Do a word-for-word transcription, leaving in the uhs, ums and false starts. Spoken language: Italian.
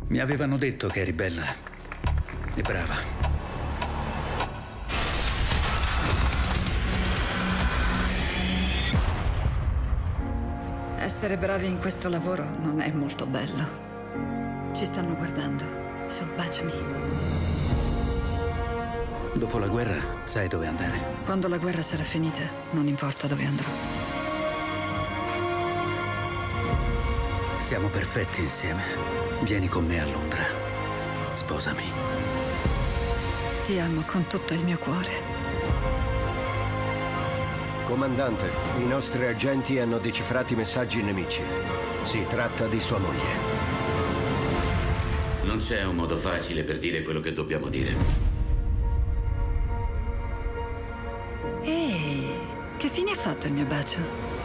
Mi avevano detto che eri bella e brava. Essere bravi in questo lavoro non è molto bello. Ci stanno guardando. Su, baciami. Dopo la guerra, sai dove andare? Quando la guerra sarà finita, non importa dove andrò. Siamo perfetti insieme. Vieni con me a Londra. Sposami. Ti amo con tutto il mio cuore. Comandante, i nostri agenti hanno decifrato i messaggi nemici. Si tratta di sua moglie. Non c'è un modo facile per dire quello che dobbiamo dire. Ehi, che fine ha fatto il mio bacio?